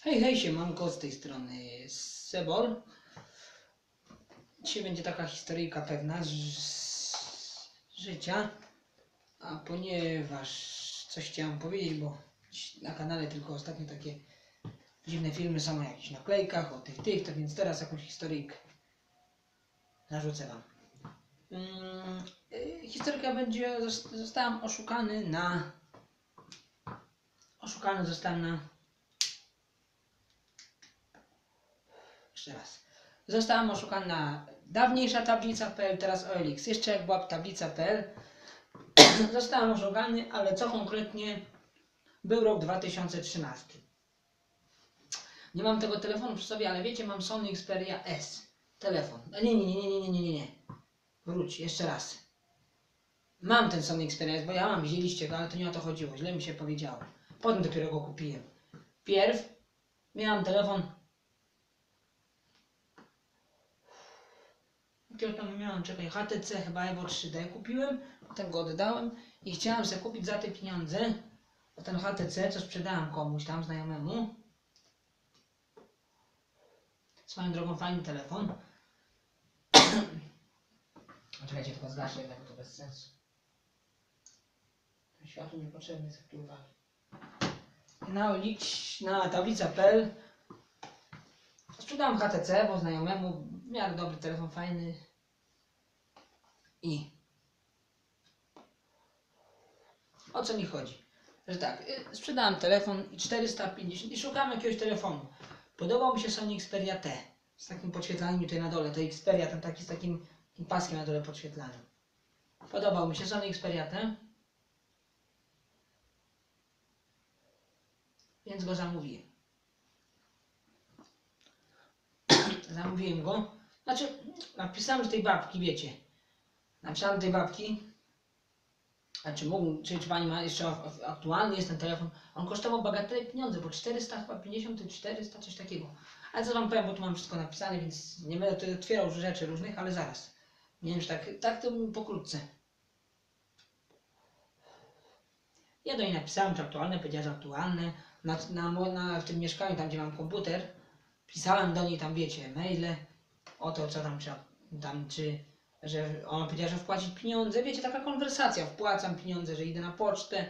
Hej, hej, siemanko, z tej strony Sebor. Dzisiaj będzie taka historyjka pewna z życia. A ponieważ coś chciałem powiedzieć, bo na kanale tylko ostatnio takie dziwne filmy są o jakichś naklejkach, o tych, to więc teraz jakąś historyjkę narzucę wam. Historyjka będzie, zostałem oszukany na... Jeszcze raz. Zostałem oszukany na dawniejsza tablica.pl, teraz OLX. Jeszcze jak była tablica.pl, zostałem oszukany, ale co konkretnie? Był rok 2013. Nie mam tego telefonu przy sobie, ale wiecie, mam Sony Xperia S. Telefon. Nie. Wróć, jeszcze raz. Mam ten Sony Xperia S, bo ja mam, widzieliście go, ale to nie o to chodziło. Źle mi się powiedziało. Potem dopiero go kupiłem. Pierw miałem telefon... Jakiego tam miałem, czekaj, HTC chyba Evo 3D kupiłem, potem go oddałem i chciałem sobie kupić za te pieniądze ten HTC, co sprzedałem komuś tam znajomemu. Swoją drogą fajny telefon. Czekajcie, tylko zgaszę jednak, to bez sensu. Światło niepotrzebne jest, jak tu uwagi. Na OLX, na tablica.pl sprzedałem HTC, bo znajomemu, w miarę dobry telefon, fajny. I o co mi chodzi? Że tak, sprzedałem telefon i 450 i szukałem jakiegoś telefonu. Podobał mi się Sony Xperia T z takim podświetlaniem tutaj na dole. To Xperia ten taki z takim paskiem na dole podświetlaniem. Podobał mi się Sony Xperia T, więc go zamówiłem. Zamówiłem go. Znaczy, napisałem do tej babki, wiecie. Napisałem do tej babki, czy pani ma jeszcze aktualny jest ten telefon. On kosztował bagatelle pieniądze, bo 450 czy 400, coś takiego. Ale co wam powiem, bo tu mam wszystko napisane, więc nie będę tutaj otwierał rzeczy różnych, ale zaraz. Nie wiem, że tak to pokrótce. Ja do niej napisałem, czy aktualne, powiedziała, że aktualne. W tym mieszkaniu, tam gdzie mam komputer, pisałem do niej tam, wiecie, maile o to, co tam trzeba, że ona powiedziała, że wpłacić pieniądze, wiecie, taka konwersacja, wpłacam pieniądze, że idę na pocztę.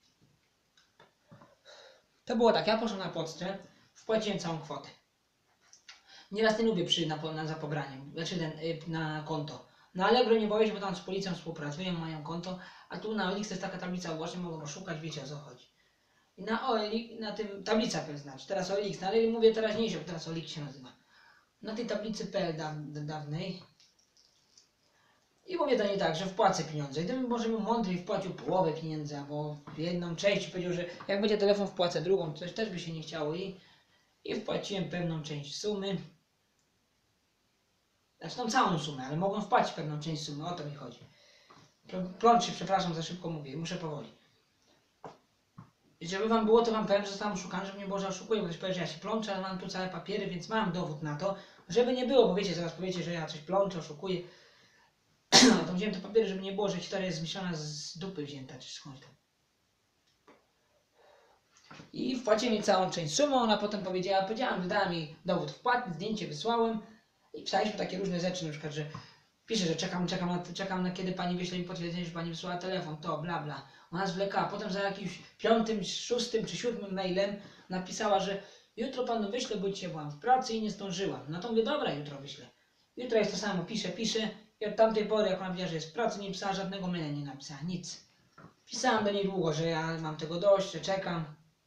To było tak, ja poszedłem na pocztę, wpłaciłem całą kwotę. Nieraz nie lubię za pobraniem, znaczy na konto. Na Allegro nie boję się, bo tam z policją współpracują, mają konto, a tu na OLX jest taka tablica, właśnie mogą oszukać, wiecie, o co chodzi. I na OLX, na tym tablica.pl znaczy, teraz OLX, ale mówię teraźniejsze, bo teraz OLX się nazywa. Na tej tablicy.pl dawnej i mówię do niej tak, że wpłacę pieniądze. Gdybym może mądrzej wpłacił połowę pieniędzy, albo jedną część, powiedział, że jak będzie telefon wpłacę drugą, coś też by się nie chciało i wpłaciłem pewną część sumy. Znaczy tą całą sumę, ale mogą wpłacić pewną część sumy, o to mi chodzi. Plącz się, przepraszam, za szybko mówię, muszę powoli. I żeby wam było, to wam powiem, że zostałem oszukany, żeby nie było, że oszukuję, bo ktoś powie, że ja się plączę, ale mam tu całe papiery, więc mam dowód na to, żeby nie było, bo wiecie, zaraz powiecie, że ja coś plączę, oszukuję. No to wziąłem te papiery, żeby nie było, że historia jest zmyślona z dupy wzięta, czy skądś tam. I wpłaciłem jej całą część sumy, ona potem powiedziałam, wydała mi dowód wpłaty, zdjęcie wysłałem i pisaliśmy takie różne rzeczy, na przykład, że pisze, że czekam na kiedy pani wyśle mi potwierdzenie, że pani wysłała telefon, to bla bla. Ona zwlekała, potem za jakimś 5., 6. czy 7. mailem napisała, że jutro panu wyślę, bo dzisiaj byłam w pracy i nie zdążyłam. No to mówię, dobra, jutro wyślę. Jutro jest to samo, piszę i od tamtej pory, jak ona powiedziała, że jest w pracy, nie pisała żadnego maila, nie napisała nic. Pisałam do niej długo, że ja mam tego dość, że czekam.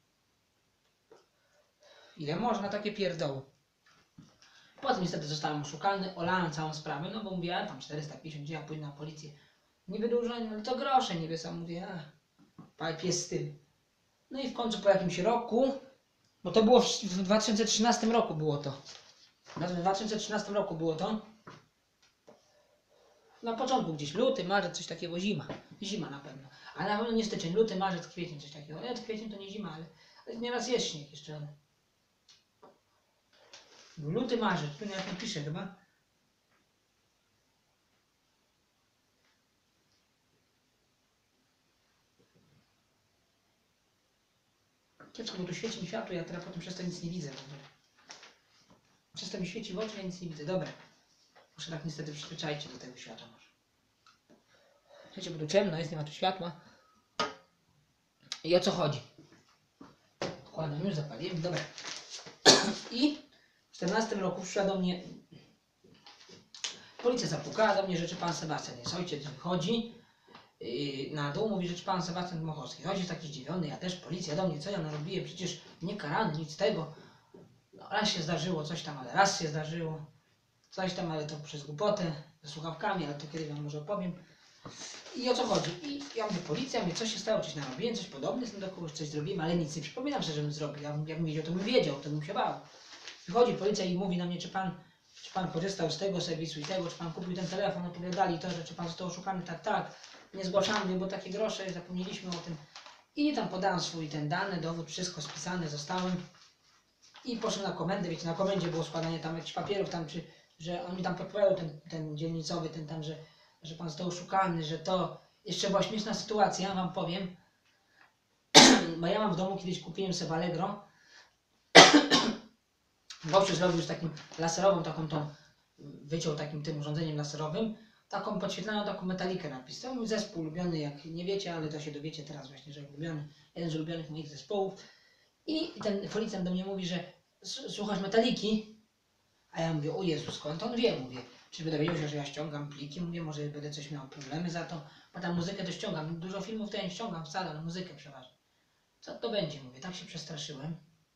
Ile można takie pierdoły? Potem niestety zostałem oszukany, olałem całą sprawę, no bo mówię, ja tam 450, gdzie ja pójdę na policję. Niby dużo, ale to grosze niby sam mówię, pies z tym. No i w końcu po jakimś roku, bo to było w 2013 roku było to. W 2013 roku było to. Na początku gdzieś luty, marzec, coś takiego, zima. Zima na pewno. Ale na pewno nie styczeń, luty, marzec, kwiecień, coś takiego. Nie, to kwiecień to nie zima, ale nieraz jest śnieg jeszcze. Luty, marzec, tu jak napiszę chyba. Kiepsko, bo tu świeci mi światło, ja teraz potem przez to nic nie widzę w ogóle. Przez to mi świeci w oczy, ja nic nie widzę. Dobra. Muszę tak niestety przyzwyczaić się do tego światła może. Wiecie, bo tu ciemno jest, nie ma tu światła. I o co chodzi? Wkładam, już zapaliłem, dobra. I w 14 roku przyszła do mnie... Policja zapukała do mnie, że czy pan Sebastian jest. Ojciec wychodzi na dół, mówi, że czy pan Sebastian Dmochowski. Ojciec taki zdziwiony, ja też, policja do mnie, co ja narobiłem, przecież nie karany, nic z tego. No, raz się zdarzyło coś tam, ale raz się zdarzyło. Coś tam, ale to przez głupotę, ze słuchawkami, ale to kiedyś wam może opowiem. I o co chodzi? I ja mówię, policja, mówię, co się stało, coś narobiłem, coś podobne, do kogoś coś zrobiłem, ale nic nie przypominam sobie, żebym zrobił. Jakbym wiedział, to bym wiedział, to bym się bał. Wychodzi policja i mówi na mnie, czy pan korzystał z tego serwisu i tego, czy pan kupił ten telefon, opowiadali to, że czy pan został oszukany, tak, nie zgłaszamy, bo takie grosze, zapomnieliśmy o tym. I tam podałem swój ten dany, dowód, wszystko spisane, zostałem. I poszedłem na komendę, wiecie, na komendzie było składanie tam jakichś papierów, tam, że on mi tam podpowiadał, ten dzielnicowy, ten tam, że pan został oszukany, że to... Jeszcze była śmieszna sytuacja, wam powiem. Bo ja mam w domu, kiedyś kupiłem sobie Allegro. Gościu zrobił już takim laserową, taką tą, wyciął takim tym urządzeniem laserowym, taką podświetlaną, taką metalikę napis. To mój zespół ulubiony, jak nie wiecie, ale to się dowiecie teraz właśnie, że ulubiony, jeden z ulubionych moich zespołów. I ten policjant do mnie mówi, że słuchasz metaliki? A ja mówię, o Jezu, skąd on wie? Mówię, czy będę wiedział, że ja ściągam pliki? Mówię, może będę coś miał problemy za to, bo tam muzykę to ściągam. Dużo filmów to ja nie ściągam wcale, ale muzykę przeważnie. Co to będzie? Mówię, tak się przestraszyłem.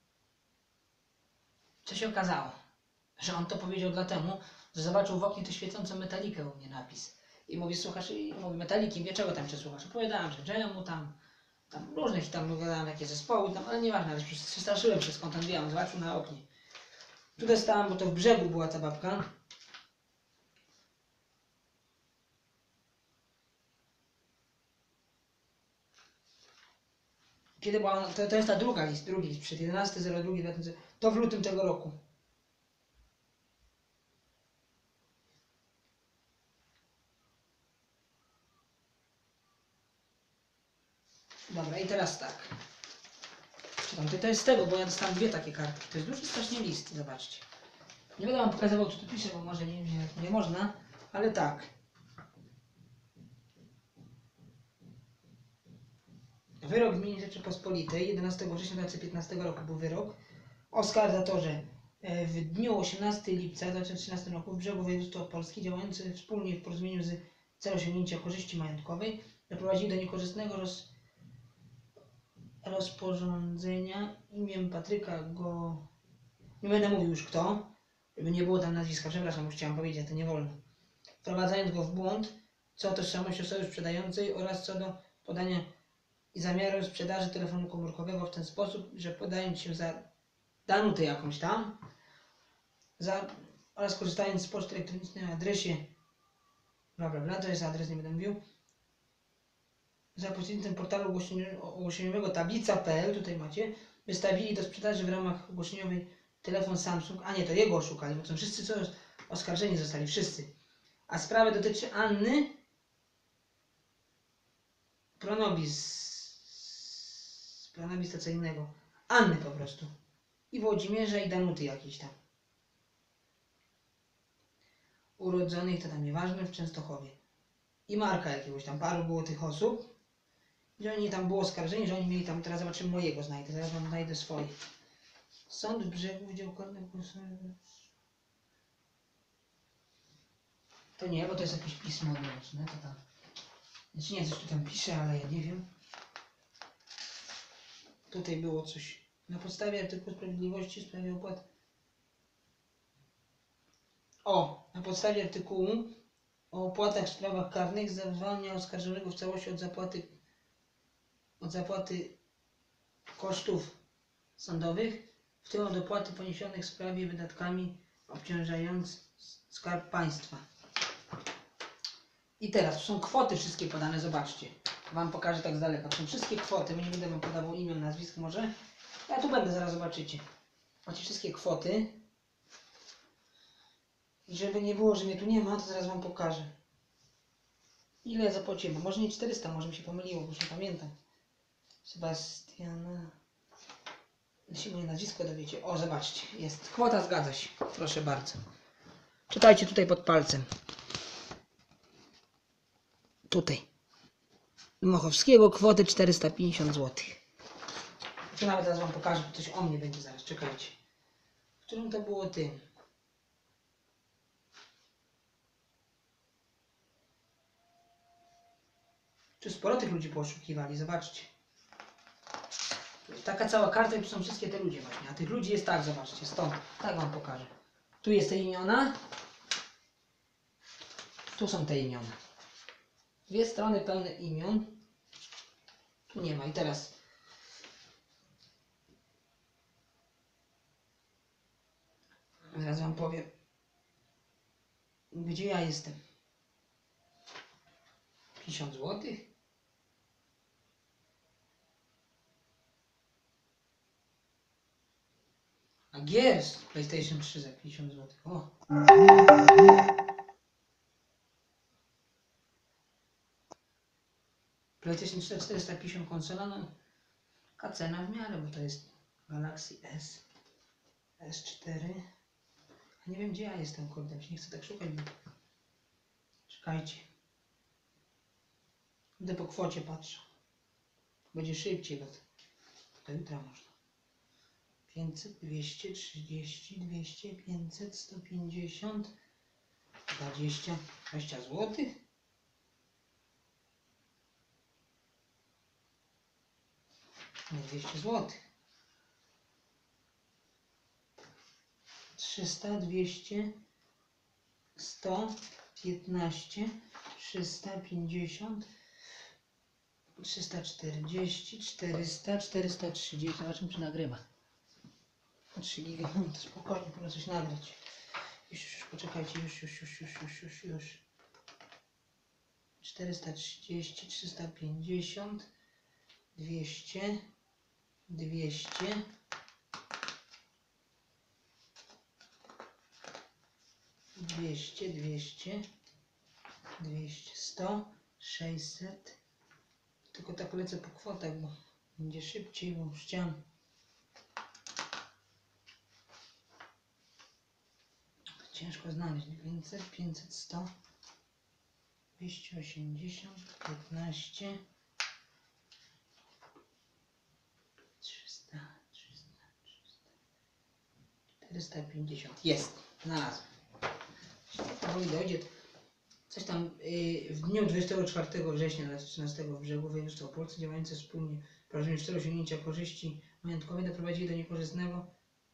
Co się okazało? Że on to powiedział dlatego, że zobaczył w oknie tę świecącą metalikę u mnie napis. I mówi, słuchasz, i mówi, metaliki, wie czego tam cię słuchasz? Opowiadałem, że Dżemu tam różnych tam opowiadałem, jakie zespoły tam, ale nieważne, ale przestraszyłem się, skąd on wie, on zobaczył na oknie. Tutaj stałem, bo to w brzegu była ta babka. Kiedy była, to jest ta drugi list, przed 11.02.2000, to w lutym tego roku. Dobra, i teraz tak. Czytam, to jest z tego, bo ja dostałem dwie takie kartki. To jest duży strasznie list, zobaczcie. Nie będę wam pokazywał, co tu pisze, bo może nie można, ale tak. Wyrok gminy Rzeczypospolitej 11 września 2015 roku był wyrok. Oskarża to, że w dniu 18 lipca 2013 roku w brzegu województwa Opolski działający wspólnie w porozumieniu z celem osiągnięcia korzyści majątkowej doprowadzili do niekorzystnego rozporządzenia imieniem Patryka go... Nie będę mówił już kto, żeby nie było tam nazwiska, przepraszam, już chciałem powiedzieć, to nie wolno. Wprowadzając go w błąd co do tożsamości osoby sprzedającej oraz co do podania i zamiaru sprzedaży telefonu komórkowego w ten sposób, że podając się za danutę jakąś tam oraz korzystając z poczty elektronicznej na adresie bla bla bla, to jest adres, nie będę mówił, za pośrednictwem portalu ogłoszeniowego tablica.pl, tutaj macie, wystawili do sprzedaży w ramach ogłoszeniowej telefon Samsung, a nie, to jego oszukali, bo to wszyscy co oskarżeni zostali, wszyscy. A sprawa dotyczy Anny Pronobis to co innego. Anny po prostu. I Włodzimierza i Danuty jakiejś tam. Urodzonych, to tam nieważne, w Częstochowie. I Marka jakiegoś tam, paru było tych osób. Że oni tam było oskarżeni, że oni mieli tam, teraz zobaczymy mojego znajdę, zaraz wam znajdę swoje. Sąd Brzegu, Wydział Karny. To nie, bo to jest jakieś pismo odręczne, to tam. Znaczy nie, coś tu tam pisze, ale ja nie wiem. Tutaj było coś. Na podstawie artykułu Sprawiedliwości w sprawie opłat. O! Na podstawie artykułu o opłatach w sprawach karnych zwalnia oskarżonego w całości od zapłaty kosztów sądowych, w tym od opłaty poniesionych w sprawie wydatkami obciążając Skarb Państwa. I teraz, to są kwoty wszystkie podane, zobaczcie. Wam pokażę tak z daleka. To są wszystkie kwoty, bo nie będę wam podawał imion, nazwisk może. Ja tu będę, zaraz zobaczycie. Macie wszystkie kwoty. I żeby nie było, że mnie tu nie ma, to zaraz wam pokażę. Ile ja zapłaciłem? Może nie 400, może mi się pomyliło, bo już nie pamiętam. Sebastiana. Jeśli moje nazwisko dowiecie. O, zobaczcie, jest. Kwota zgadza się. Proszę bardzo. Czytajcie tutaj pod palcem. Tutaj. Dmochowskiego kwotę 450 zł. To nawet teraz wam pokażę, bo coś o mnie będzie zaraz. Czekajcie. W którym to było tym? Tu sporo tych ludzi poszukiwali, zobaczcie. Taka cała karta i tu są wszystkie te ludzie właśnie. A tych ludzi jest tak, zobaczcie, stąd. Tak wam pokażę. Tu jest te imiona. Tu są te imiona. Dwie strony pełne imion. Tu nie ma. I teraz wam powiem, gdzie ja jestem. 50 zł. A Gears PlayStation 3 za 50 zł. O. PlayStation 4 450 konsola, no taka cena w miarę, bo to jest Galaxy S, S4. A nie wiem gdzie ja jestem, kurde, nie chcę tak szukać, bo... Czekajcie. Będę po kwocie patrzę. Będzie szybciej, bo to jutra można. 500, 200, 30, 200, 500, 150, 20 zł. Nie 200 zł. 300, 200, 100, 15, 350, 340, 400, 430. Zobaczymy czy nagrywa. 3 giga, to spokojnie, można coś nagrać. Już, poczekajcie, już. 430, 350, 200, 200, 200, 200, 200, 100, 600. Tylko tak lecę po kwotach, bo będzie szybciej, bo już chciałem. Ciężko znaleźć. 500, 500, 100, 280, 15, 300, 450. Jest. Znalazłem. Powoli dojdzie. Coś tam w dniu 24 września 2013 w Brzegu województwa Polsce działające wspólnie w porozumieniu 4 osiągnięcia korzyści majątkowej doprowadzili do niekorzystnego.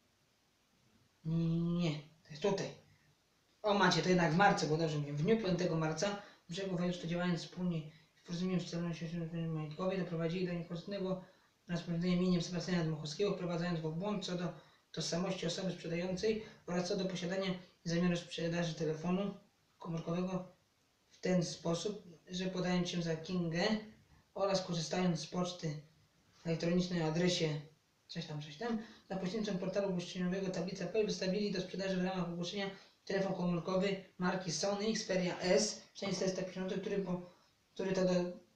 Nie, to jest tutaj. O macie, to jednak w marcu, bo dobrze mówię. W dniu 5 marca w Brzegu województwa działając wspólnie w porozumieniu 4 osiągnięcia majątkowej doprowadzili do niekorzystnego rozporządzenia mieniem Sebastiana Dmochowskiego, wprowadzając go w błąd co do tożsamości osoby sprzedającej oraz co do posiadania zamiaru sprzedaży telefonu komórkowego w ten sposób, że podając się za Kingę oraz korzystając z poczty elektronicznej o adresie coś tam, za pośrednictwem portalu ogłoszeniowego tablica PEL wystawili do sprzedaży w ramach ogłoszenia telefon komórkowy marki Sony Xperia S 450, który to do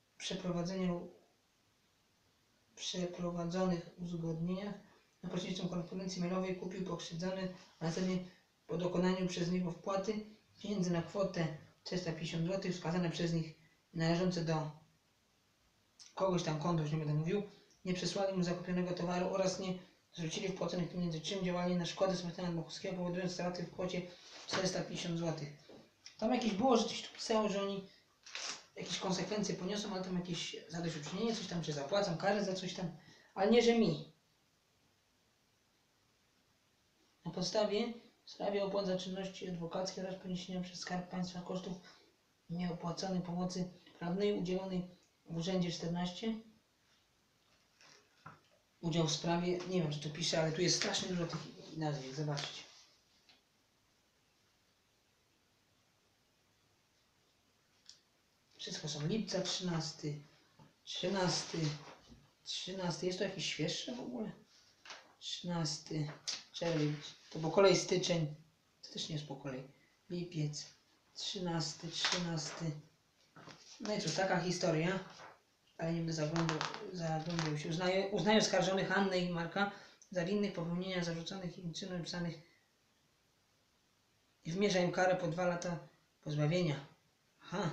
przeprowadzonych uzgodnieniach na pośrednictwem korespondencji mailowej kupił pokrzywdzony, a następnie po dokonaniu przez niego wpłaty pieniędzy na kwotę 450 zł wskazane przez nich należące do kogoś tam konto, już nie będę mówił, nie przesłali mu zakupionego towaru oraz nie zwrócili wpłaconych pieniędzy, czym działali na szkodę Sebastiana Dmochowskiego, powodując straty w kwocie 450 zł. Tam jakieś było, że coś tu pisało, że oni jakieś konsekwencje poniosą, ale tam jakieś zadośćuczynienie, coś tam, czy zapłacą karę za coś tam, ale nie, że mi. Na podstawie w sprawie opłat za czynności adwokackie oraz poniesienia przez Skarb Państwa kosztów nieopłaconej pomocy prawnej udzielonej w Urzędzie 14. Udział w sprawie, nie wiem czy to pisze, ale tu jest strasznie dużo tych nazwisk, zobaczcie. Wszystko są lipca 13, 13, jest to jakieś świeższe w ogóle? 13 czerwiec, to po kolei styczeń, to też nie jest po kolei, lipiec, 13, no i cóż, taka historia, ale nie będę zagłębiał się. Uznaje oskarżonych Annę i Marka za winnych popełnienia zarzuconych im czynów pisanych i wymierza im karę po 2 lata pozbawienia. Aha.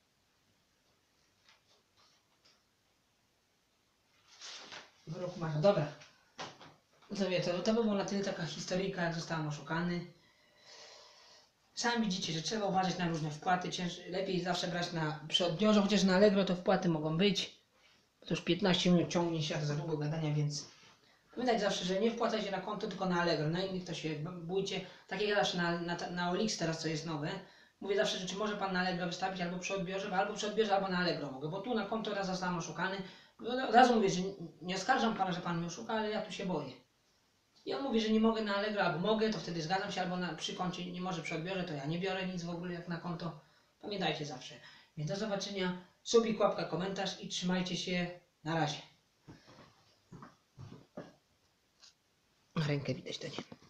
Wyrok marsza. Dobra. To by było na tyle taka historyjka, jak zostałem oszukany. Sami widzicie, że trzeba uważać na różne wpłaty. Lepiej zawsze brać przy odbiorze, chociaż na Allegro to wpłaty mogą być. To już 15 minut ciągnie się za długo gadania, więc pamiętajcie zawsze, że nie wpłacajcie na konto, tylko na Allegro. Na innych to się bójcie. Tak jak ja zawsze na OLX teraz, co jest nowe. Mówię zawsze, że czy może Pan na Allegro wystawić albo przy odbiorze, albo na Allegro mogę, bo tu na konto raz zostałem oszukany. Od razu mówię, że nie oskarżam Pana, że Pan mnie oszuka, ale ja tu się boję. I on mówi, że nie mogę na Allegro, albo mogę, to wtedy zgadzam się, albo przy koncie nie może przy odbiorze, to ja nie biorę nic w ogóle jak na konto. Pamiętajcie zawsze. Więc do zobaczenia. Subik, łapka, komentarz i trzymajcie się. Na razie. Na rękę widać to nie.